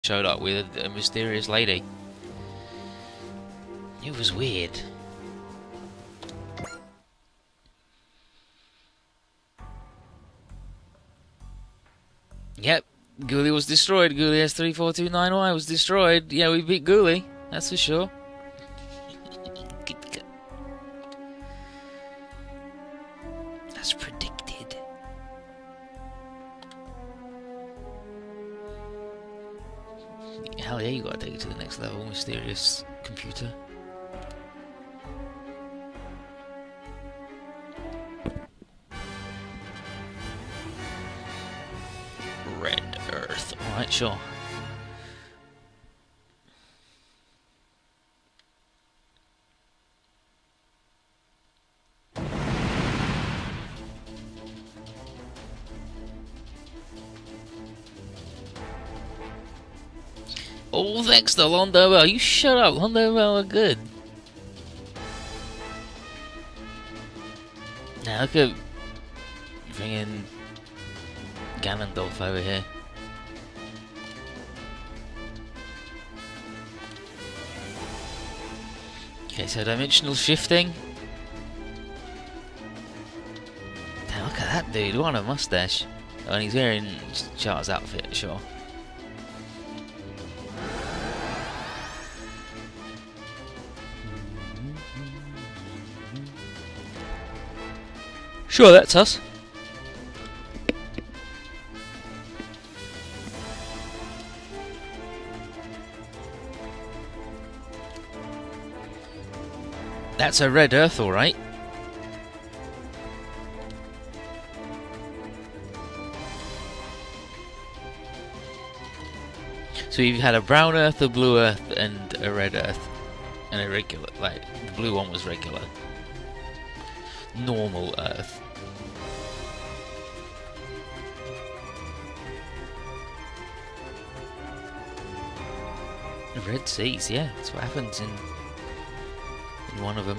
showed up with a mysterious lady. It was weird. Yep, Ghoulie was destroyed. Ghoulie S3429Y was destroyed. Yeah, we beat Ghoulie, that's for sure. As predicted. Hell yeah, you gotta take it to the next level, mysterious computer. Red Earth. Alright, sure. Oh, thanks to Londo Bell. You shut up. Londo Bell are good. Now look at bringing Ganondorf over here. Okay, so dimensional shifting. Damn, look at that dude. What a mustache. Oh, and he's wearing Char's outfit, sure. Sure, that's us. That's a red Earth, alright. So you've had a brown Earth, a blue Earth, and a red Earth. And a regular, like, the blue one was regular. Normal Earth. Red seas, yeah, that's what happens in one of them.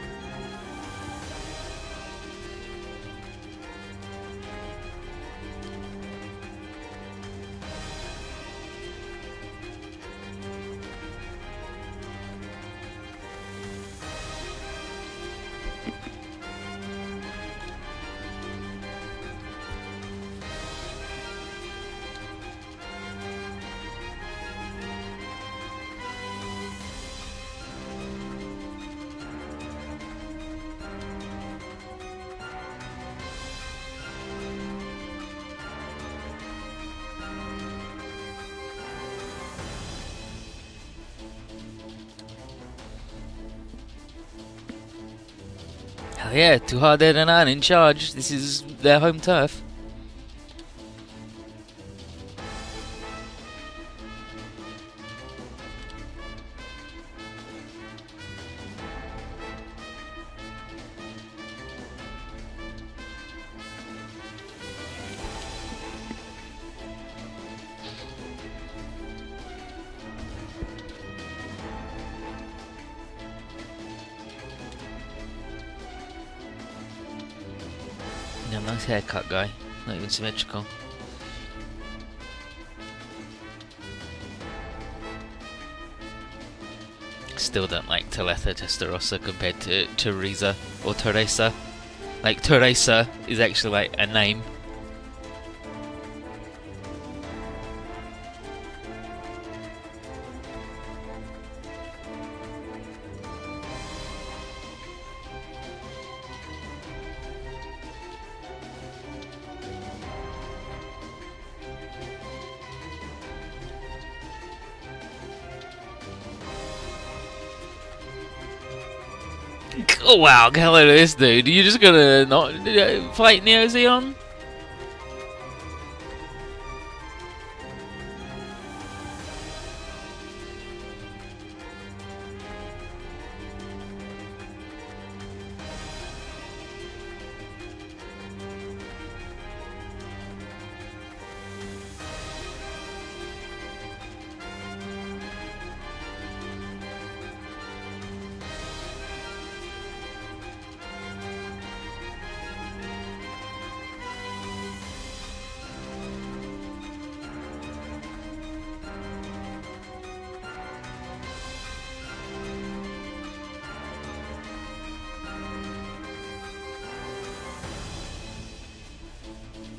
Hell yeah, Too Hard Dead and Ann in charge. This is their home turf. Yeah, nice haircut, guy. Not even symmetrical. Still don't like Talitha Testarossa compared to Teresa or Teresa. Like, Teresa is actually like a name. Oh wow, hello to this dude. You're just gonna not fight Neo Zeon?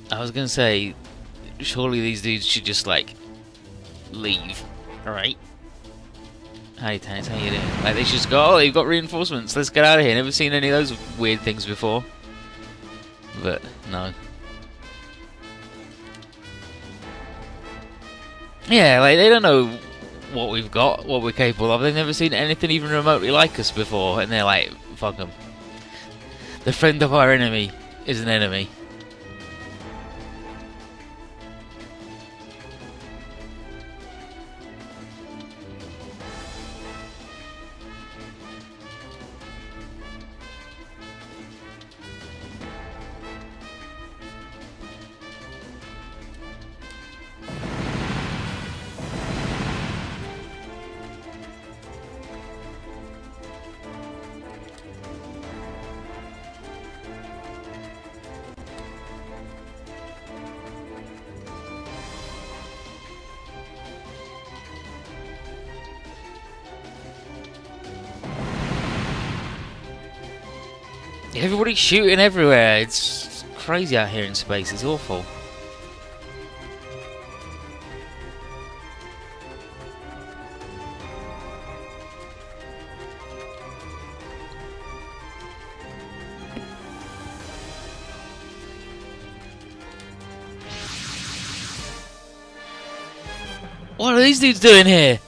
I was gonna say, surely these dudes should just like leave, alright? Hey Tanks, how you doing? Like they should just go, oh, you've got reinforcements, let's get out of here. Never seen any of those weird things before. But no. Yeah, like they don't know what we've got, what we're capable of. They've never seen anything even remotely like us before, and they're like, fuck them. The friend of our enemy is an enemy. Everybody's shooting everywhere. It's crazy out here in space. It's awful. What are these dudes doing here?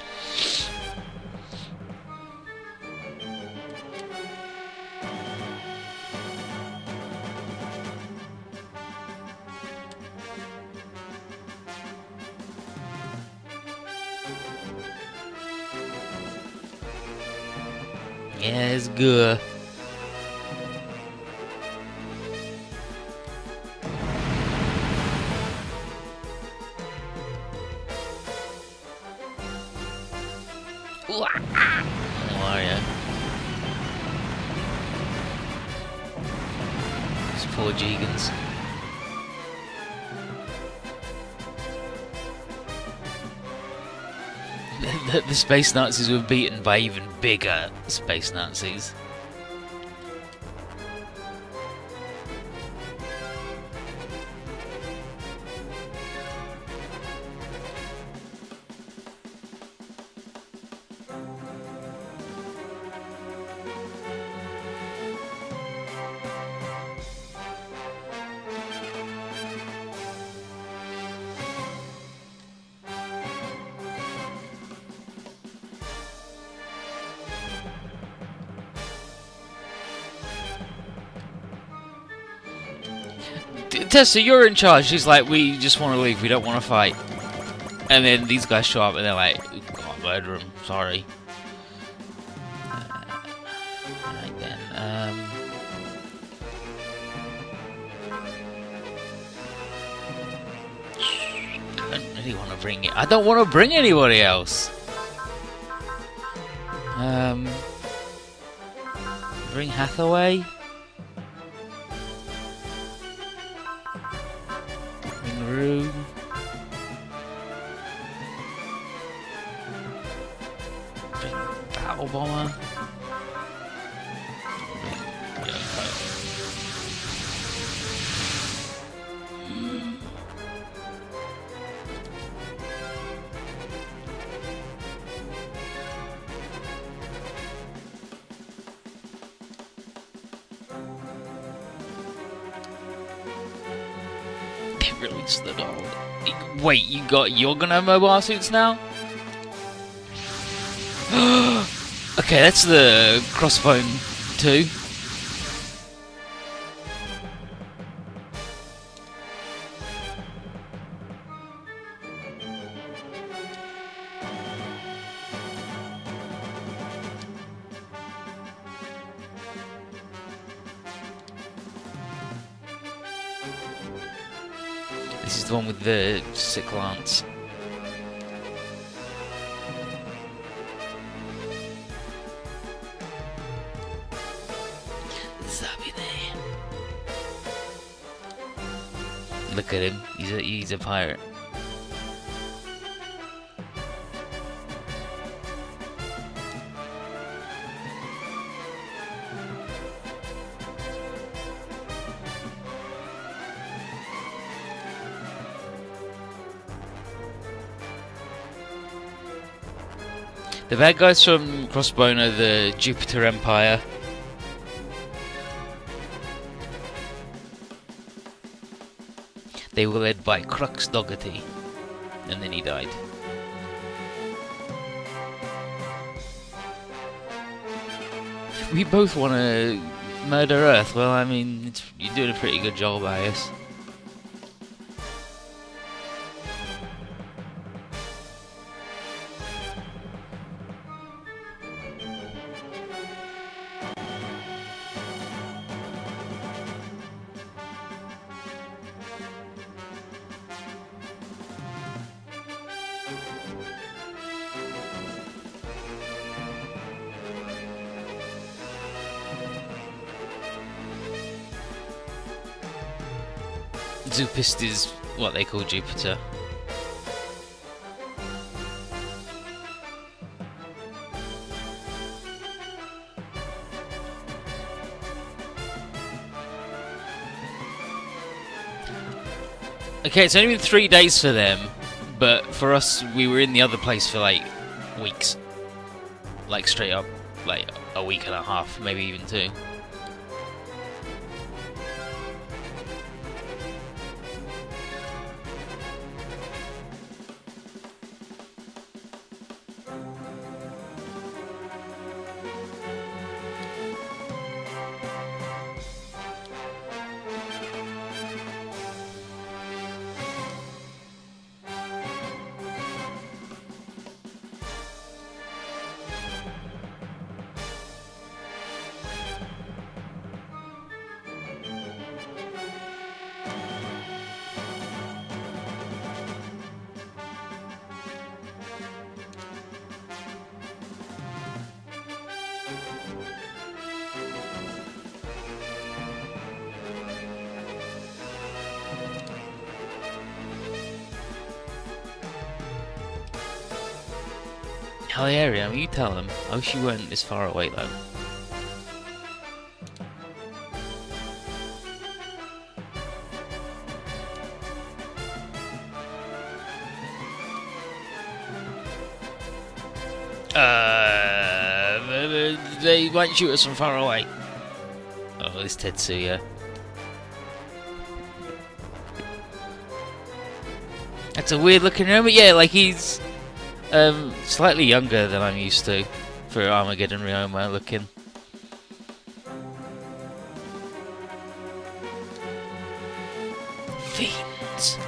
Yeah, it's good. How are ya? These poor Jegans. The space Nazis were beaten by even bigger space Nazis. Tessa, you're in charge. She's like, we just want to leave. We don't want to fight. And then these guys show up and they're like, can't murder him. Sorry. Right then. I don't really want to bring it. I don't want to bring anybody else. Bring Hathaway. Bring Battle Bomber. Release the doll. Wait, you're gonna have mobile suits now? Okay, that's the Crossbone 2. This is the one with the sick lance. Zabine. Look at him. He's a pirate. The bad guys from Crossbone are the Jupiter Empire. They were led by Crux Dougherty, and then he died. We both want to murder Earth. Well, I mean, you're doing a pretty good job, I guess. Zoopist is what they call Jupiter. Okay, it's only been 3 days for them, but for us, we were in the other place for like weeks. Like straight up, like a week and a half, maybe even 2. Heliarium, you tell them. I wish you weren't this far away though. They might shoot us from far away. Oh, this Tetsuya. That's a weird looking helmet. Yeah, like he's slightly younger than I'm used to for Armageddon Ryoma looking. Fiends.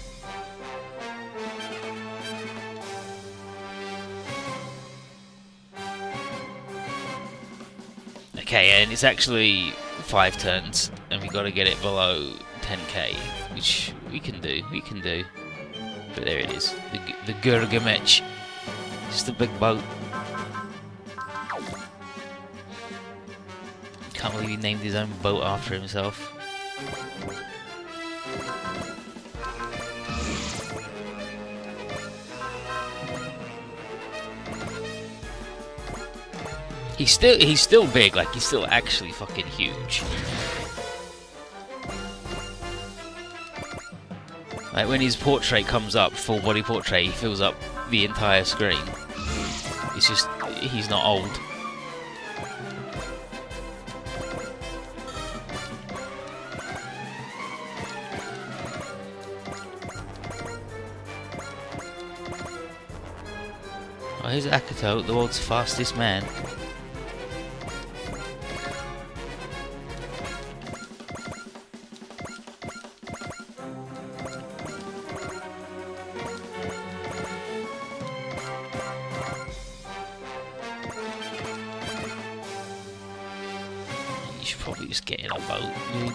Okay, and it's actually 5 turns, and we got to get it below 10k, which we can do. But there it is, the Gurgamech. Just a big boat. Can't believe he named his own boat after himself. He's still big, like he's still actually fucking huge. Like when his portrait comes up, full body portrait, he fills up the entire screen. It's just, he's not old. Oh, here's Akato, the world's fastest man. You should probably just get in a boat, dude.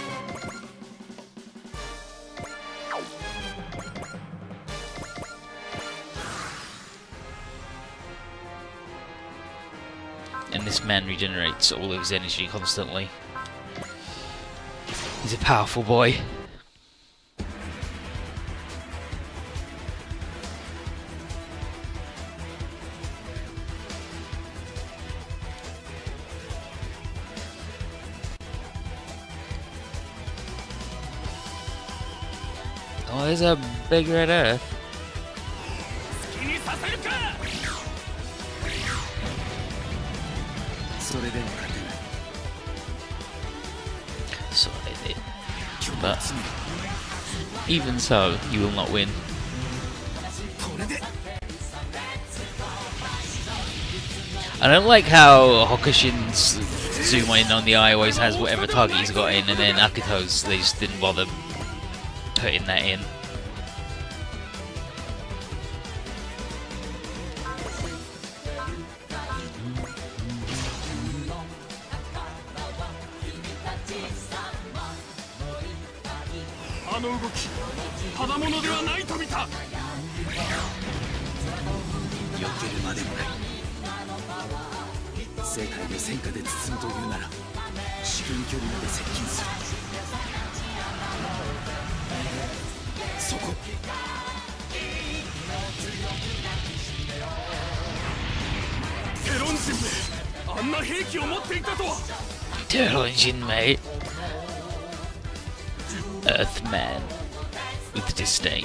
And this man regenerates all of his energy constantly. He's a powerful boy. Oh, there's a big red Earth. So I did. But even so, you will not win. I don't like how Hokushin's zoom in on the eye always has whatever target he's got in, and then Akito's, they just didn't bother putting that in. Teron Jinmei, Earthman, with disdain.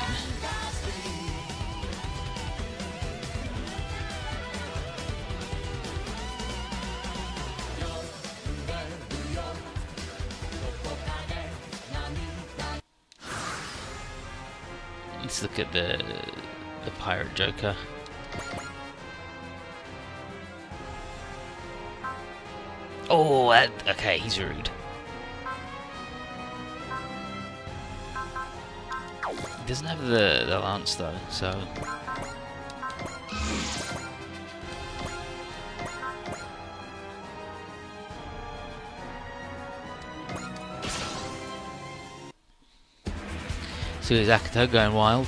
Let's look at the pirate Joker. Oh, okay, he's rude. He doesn't have the lance though, so. So is Akito going wild?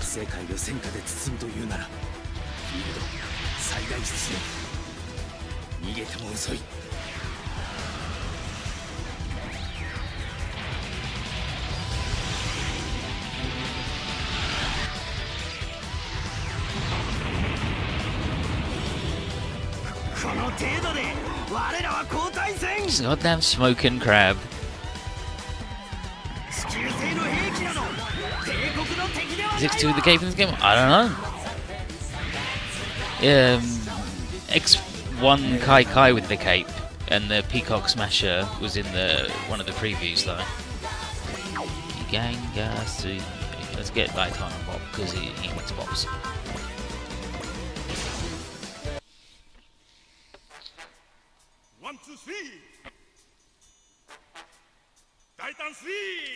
This goddamn smoking crab. Is it to the cape in this game? I don't know. X1 Kai with the cape and the Peacock Smasher was in one of the previews though. Gangas. Let's get Gaetano Bob because he needs Bobs. Titan 3!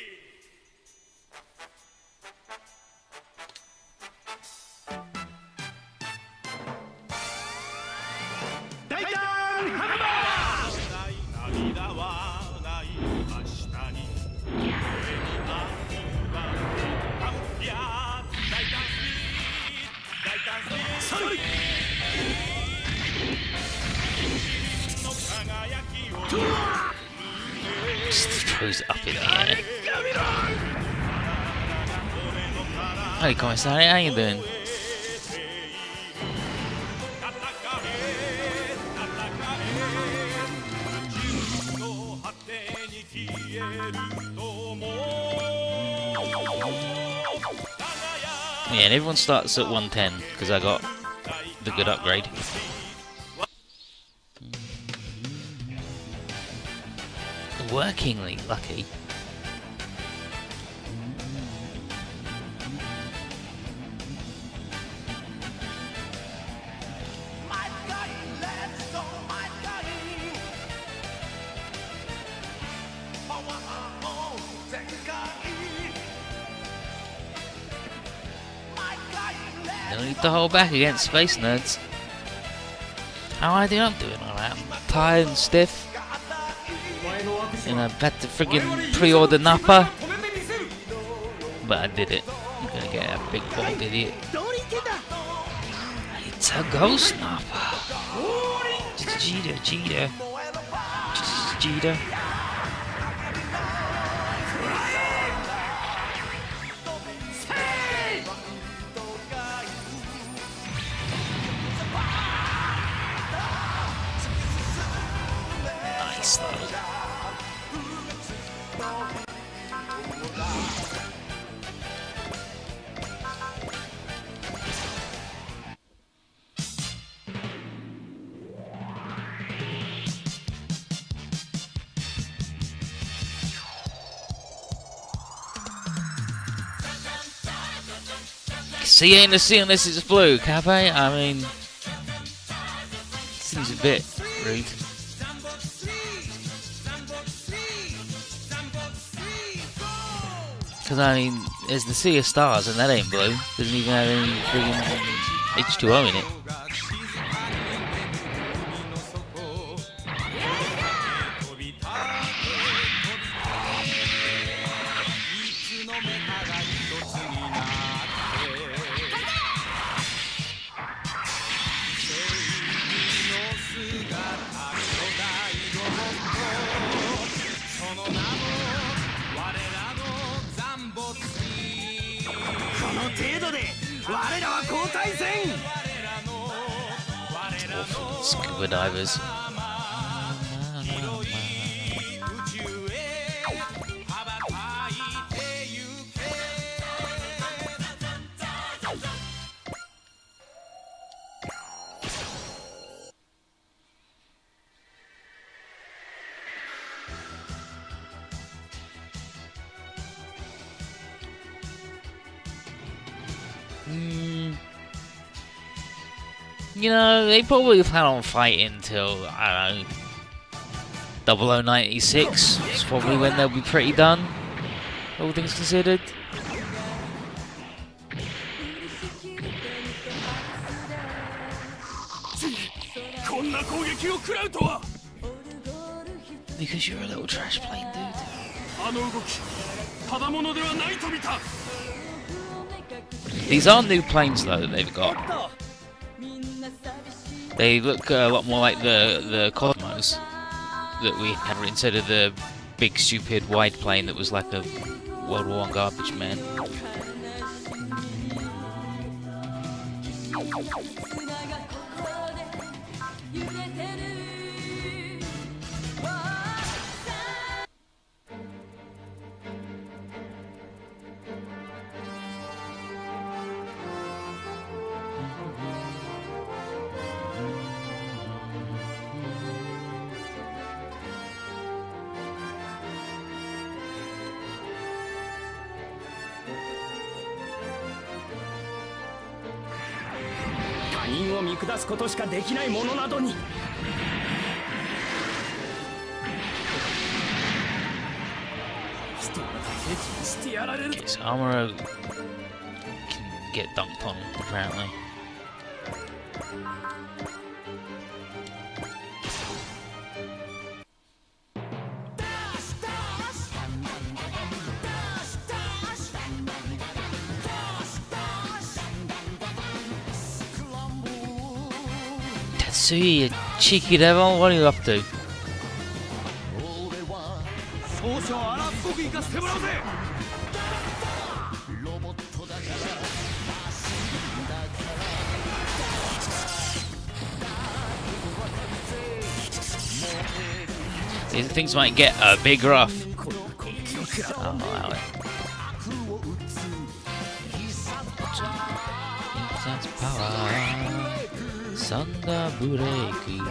Just throws it up in the air. Hey, Commissary, how you doing? Yeah, and everyone starts at 110 because I got the good upgrade. Workingly lucky. No need to hold back against space nerds. How I do? I'm doing alright. I'm tired and stiff. And I've had to friggin' pre-order Nappa. But I did it. I'm gonna get a big bald idiot. It's a ghost Nappa. Cheetah. Nice though. sea ain't a sea unless it's blue, Cape. I mean, seems a bit rude. Because I mean, there's the Sea of Stars and that ain't blue. Doesn't even have any friggin' H2O in it. Scuba divers. You know, they probably plan on fighting till, I don't know, 0096. It's probably when they'll be pretty done, all things considered. Because you're a little trash plane, dude. These are new planes, though, that they've got. They look a lot more like the Cosmos that we had instead of the big, stupid, wide plane that was like a World War I garbage man. Okay, so Amuro can get dunked on, apparently. Tetsuya, you cheeky devil, what are you up to? These things might get a big rough. I'll allow it. That's power. Sanda Bureiku.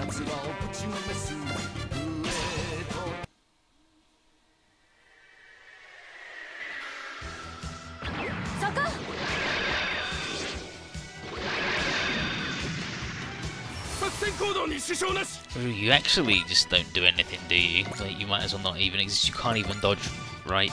You actually just don't do anything, do you? Like, you might as well not even exist. You can't even dodge, right?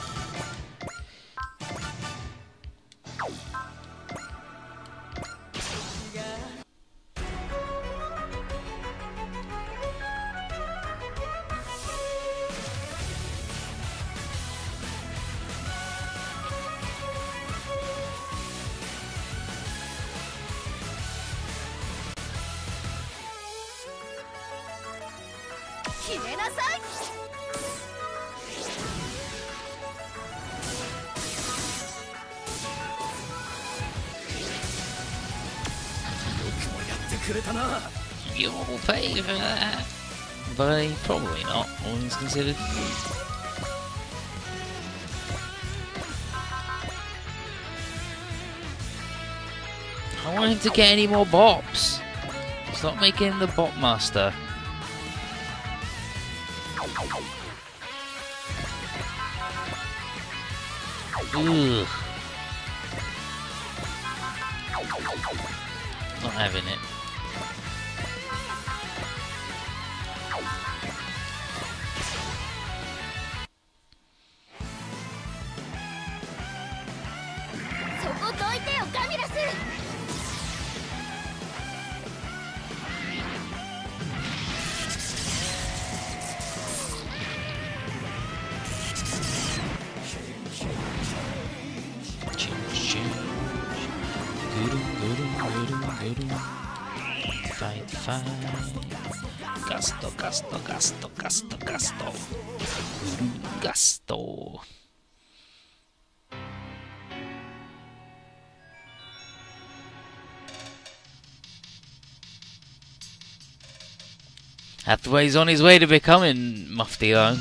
You'll pay for that. But probably not, all things considered. I want him to get any more bops. Stop making the bop master. Ugh. Not having it. Fight, fight. Gasto, gasto, gasto, gasto, gasto. Gasto. Hathaway's on his way to becoming Mufti though.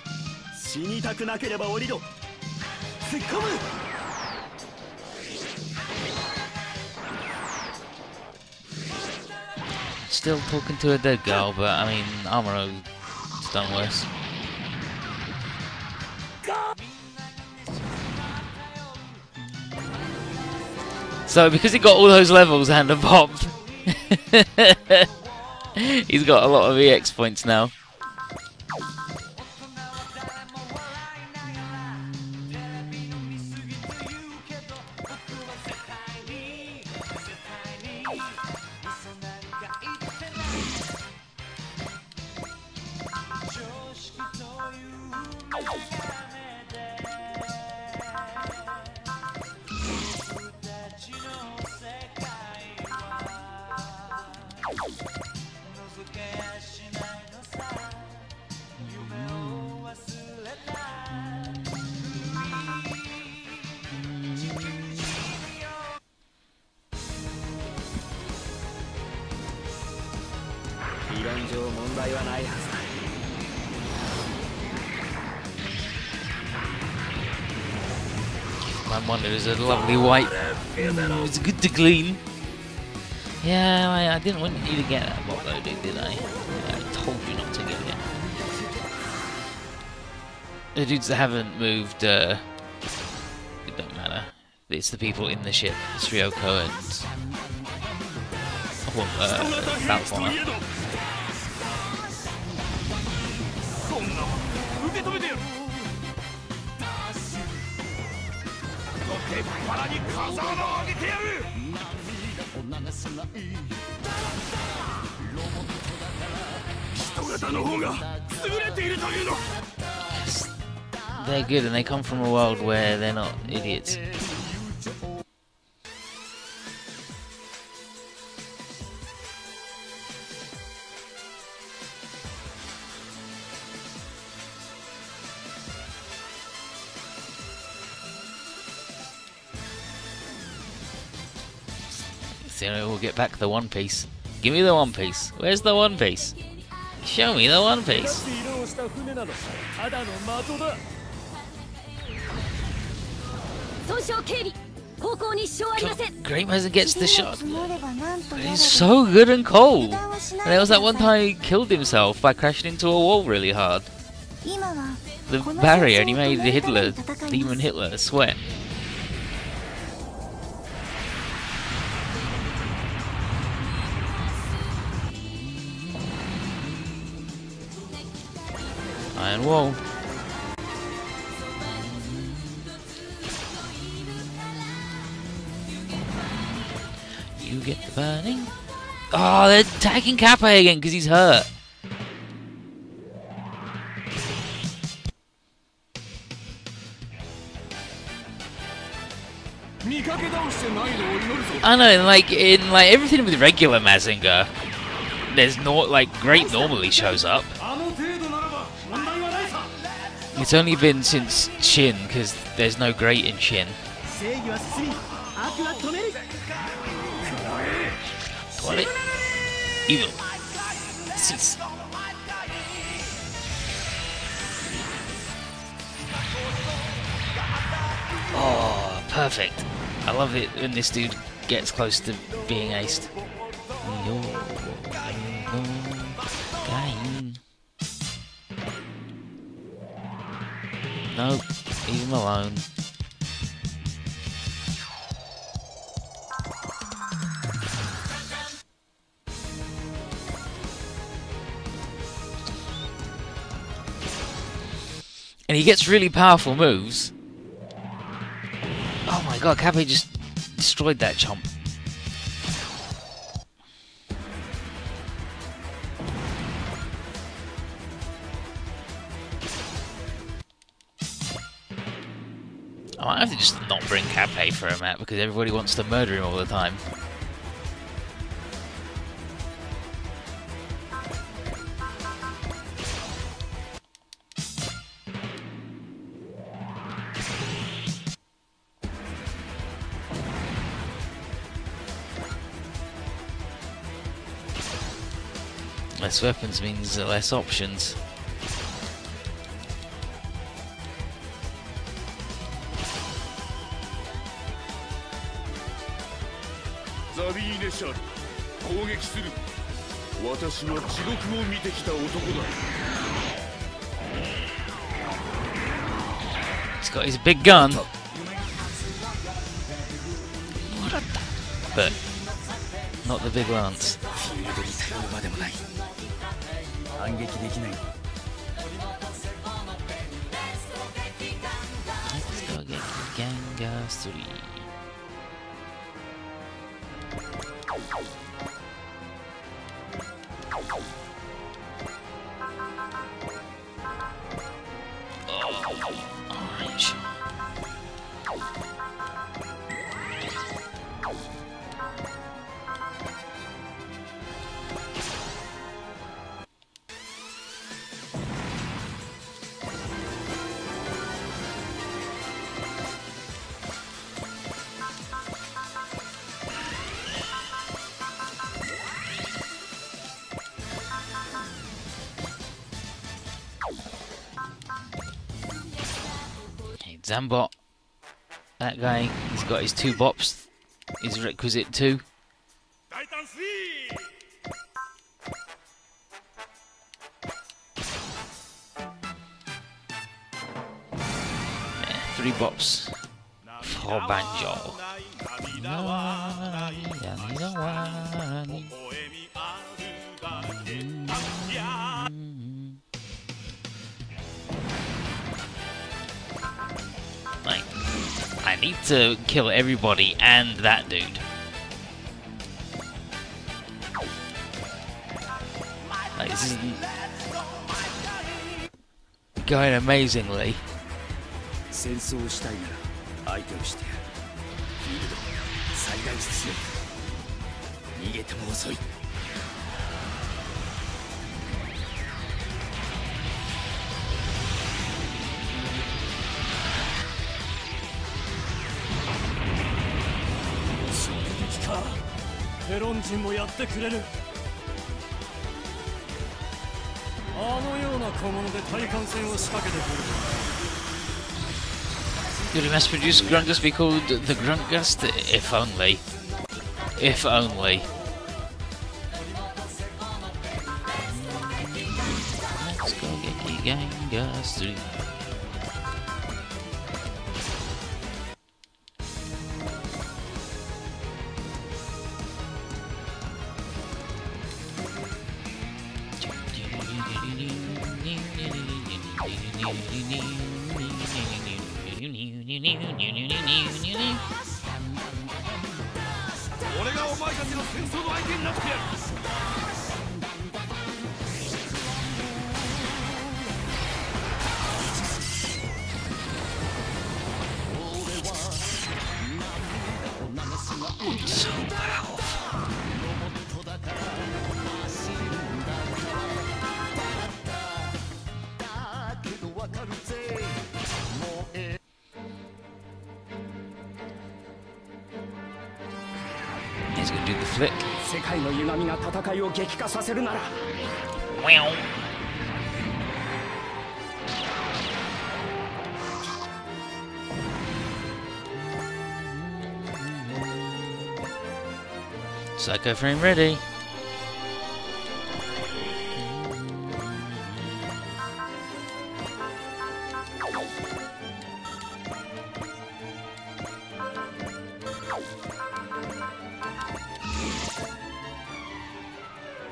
Still talking to a dead girl, but I mean, Amuro's done worse. So because he got all those levels and a pop, he's got a lot of EX points now. My monitor is a lovely white. It's good to clean. Yeah, I didn't want you to get that bot though, did I? I told you not to get it. The dudes that haven't moved, it don't matter. It's the people in the ship. It's Ryoko and... Balfour. They're good and they come from a world where they're not idiots. So we'll get back the One Piece. Give me the One Piece. Where's the One Piece? Show me the One Piece. Great Mason gets the shot. He's so good and cold. And there was that one time he killed himself by crashing into a wall really hard. The barrier, and he made the Hitler, Demon Hitler, sweat. Iron Wall. You get the burning. Oh, they're attacking Kappa again because he's hurt. I know, like in like everything with regular Mazinger, there's not like Great normally shows up. It's only been since Shin, because there's no Great in Shin. Toilet. Evil. Cease. Oh, perfect. I love it when this dude gets close to being aced. Nope, leave him alone. And he gets really powerful moves. Oh my god, Kappei just destroyed that chomp. I might have to just not bring Kappei for a match because everybody wants to murder him all the time. Less weapons means less options. He's got his big gun. But not the big lance. Let's go get Gengar 3. Orange. Zambot, that guy, he's got his 2 bops, his requisite 2. Titan 3! Yeah, 3 bops for Banjo. Like, I need to kill everybody and that dude. Like, this isn't going amazingly. Could a mass-produced Grungus be called the Gruntgust? If only. If only. Let's go get Gengar 3. So powerful. He's gonna do the flick. Wow. Psycho frame ready.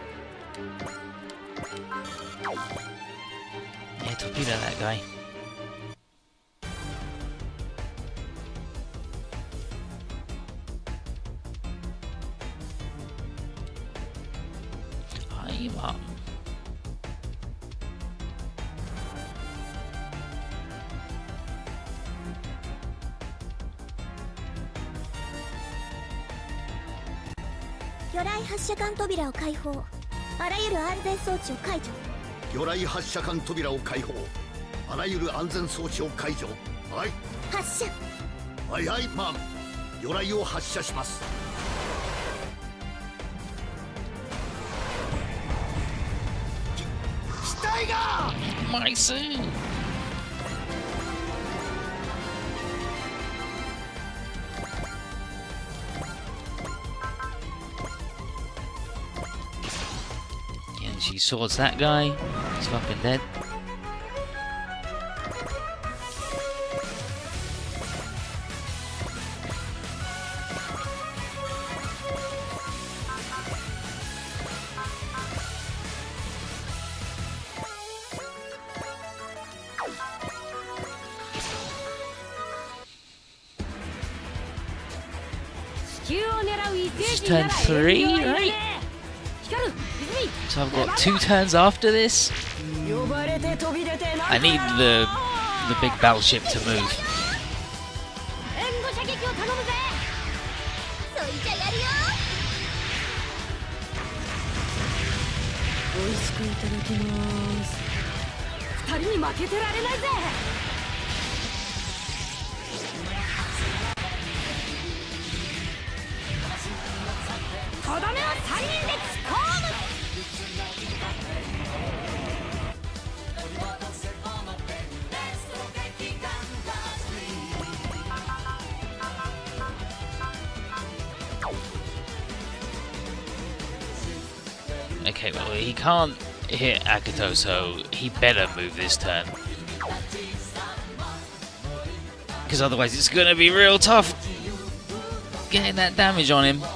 Yeah, torpedo that guy. Body bomb. 魚雷発射管扉を開放。あらゆる安全装置を解除。 魚雷発射管扉を開放。あらゆる安全装置を解除。はい。 発射。 はいはい、マン。魚雷を発射します。機体が My suit! And she swords that guy. He's fucking dead. It's turn 3, right? So I've got 2 turns after this. I need the big battleship to move. そいじゃやるよ。 美味しくいただきます。二人に負けてられないぜ。とどめを3人で突っ込む。 Okay, well, he can't hit Akito, so he better move this turn. Because otherwise it's going to be real tough getting that damage on him.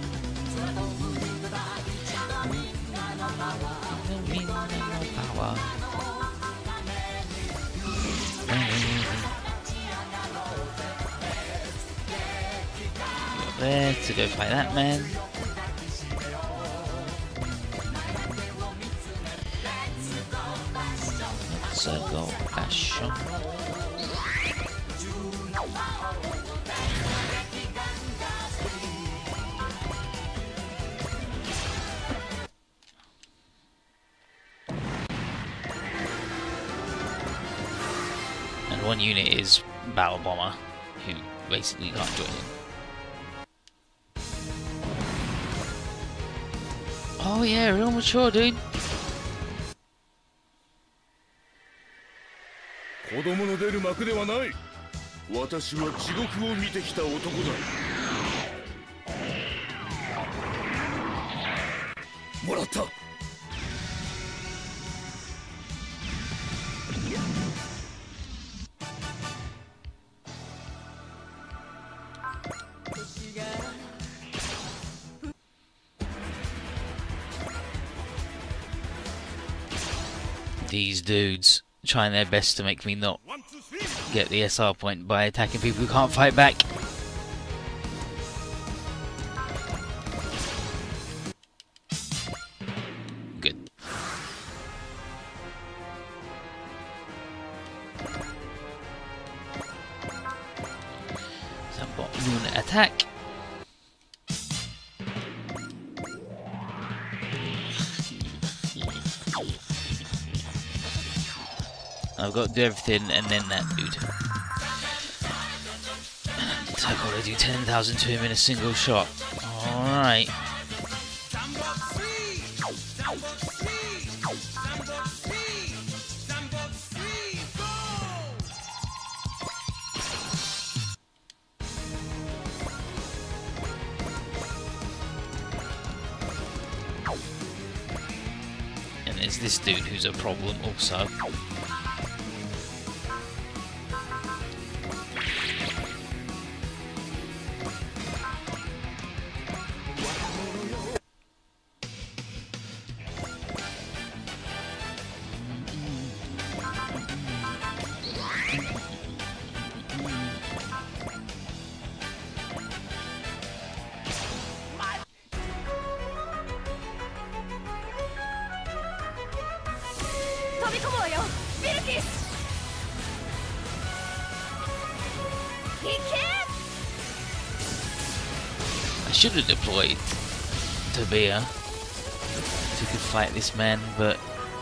There to go fight that man. So go Ashon. And one unit is Battle Bomber, who basically can't join him. Oh yeah, real mature, dude. 子供の出る幕ではない。私は地獄を見てきた男だ。もらった。 These dudes trying their best to make me not get the SR point by attacking people who can't fight back. Good. So I've got Moon attack. I've got to do everything and then that dude. So I've got to do 10,000 to him in a single shot. Alright. And there's this dude who's a problem also. 飛び込むわよビルキス。行け。 I should have deployed Tabea so he could fight this man, but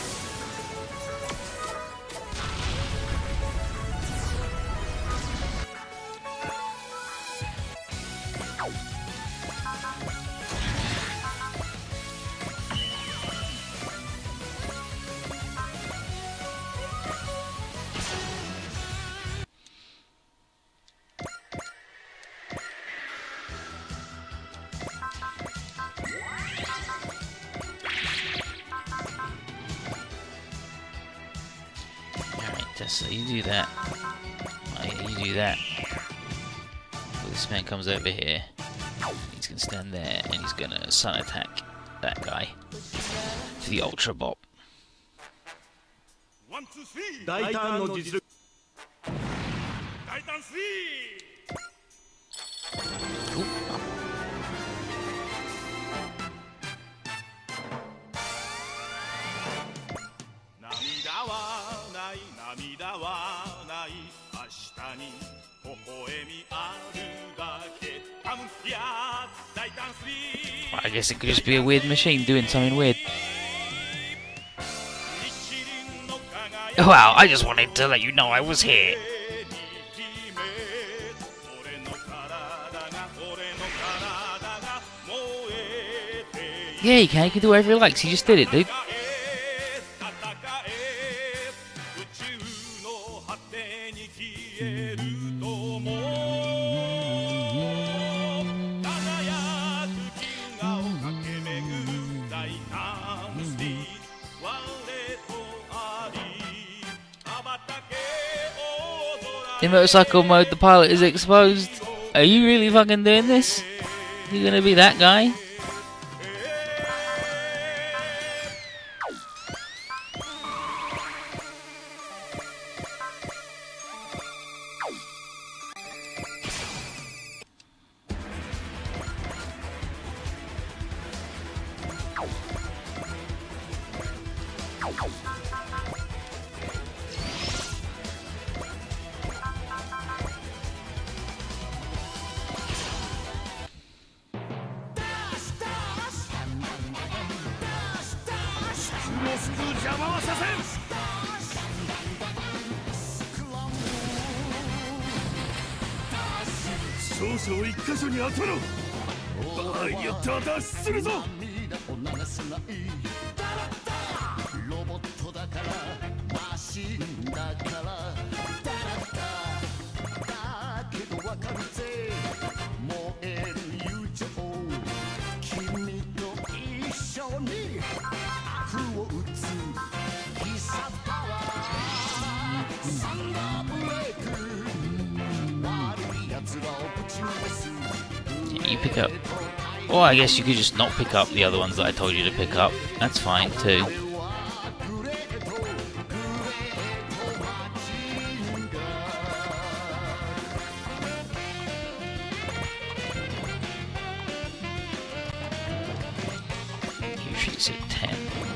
so you do that. Oh, yeah, you do that. Well, this man comes over here. He's gonna stand there and he's gonna sun attack that guy for the Ultra Bop. 大胆の実力。大胆スリー。 Ooh. 涙はない涙はない明日に微笑みあるだけカムヒア大胆スリー I guess it could just be a weird machine doing something weird. Wow, I just wanted to let you know I was here. Yeah, he can do whatever he likes. He just did it, dude. In motorcycle mode, the pilot is exposed. Are you really fucking doing this? You gonna be that guy? You pick up. Or I guess you could just not pick up the other ones that I told you to pick up. That's fine too. Usually it's at 10.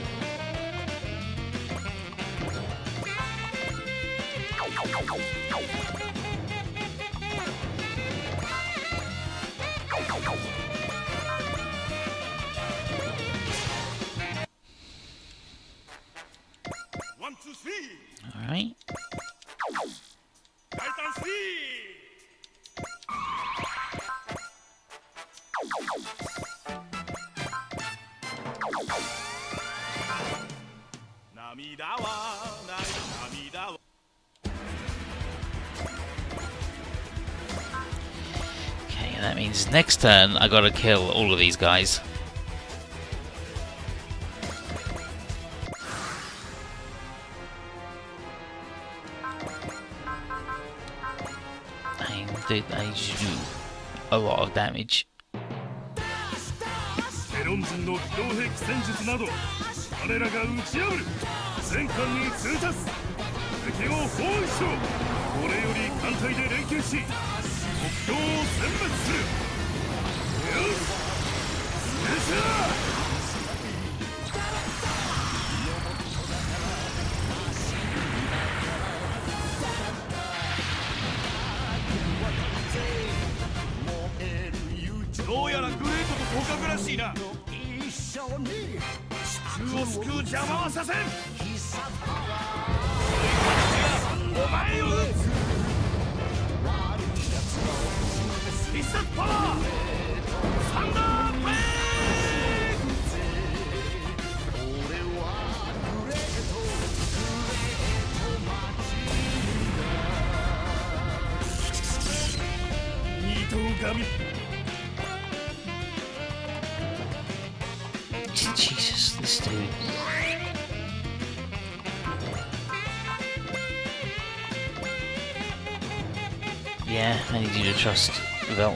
Alright. Okay, and that means next turn I gotta kill all of these guys. They do a lot of damage. エロン人の機動兵器戦術など彼らが打ち破る戦艦に通達敵を包囲しろこれより艦隊で連携し目標を殲滅するよしスペシャーを救う邪魔はさせん。お前を撃つ。必殺パワーサンダーブレイク。二頭神。 Jesus, this dude. Yeah, I need you to trust Velt.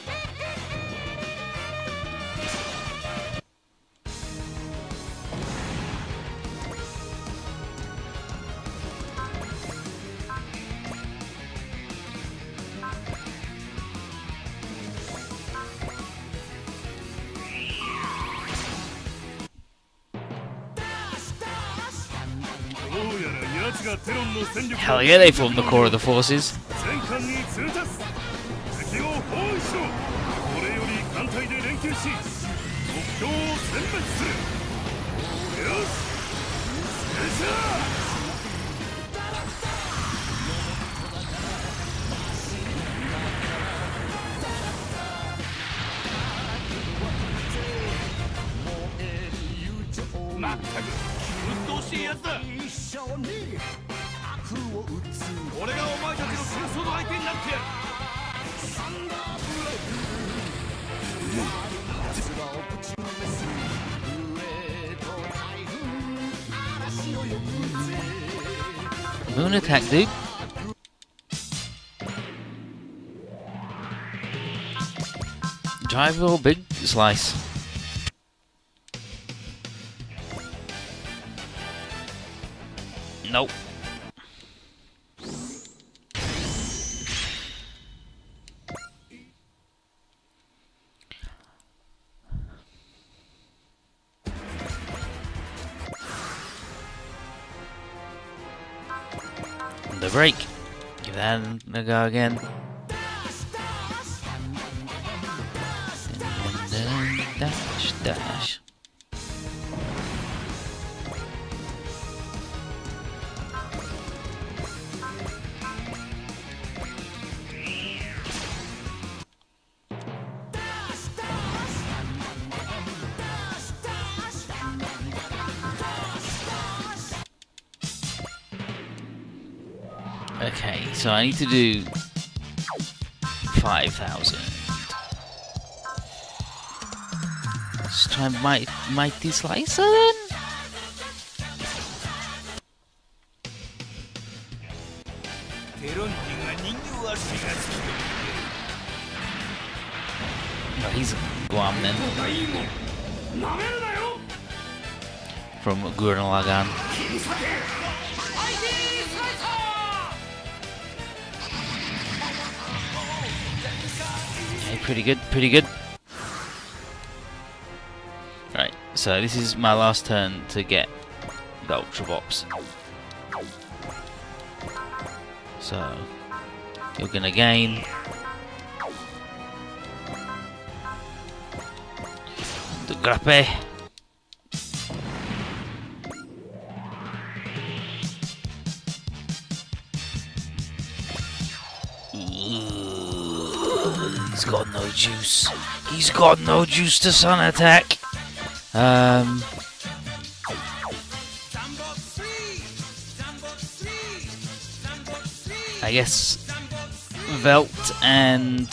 Hell yeah, they formed the core of the forces. Moon attack, dude. Drive or big slice. Nope. The break. Give that a go again. Dash, dash. Okay, so I need to do 5,000. Let's try Mighty Slicer then? No, he's a Guam then. From Gurren Lagann. Okay, pretty good, pretty good. Right, so this is my last turn to get the Ultra Bops. So, you're gonna gain the Grappe. He's got no juice. He's got no juice to Sun Attack. I guess Velt and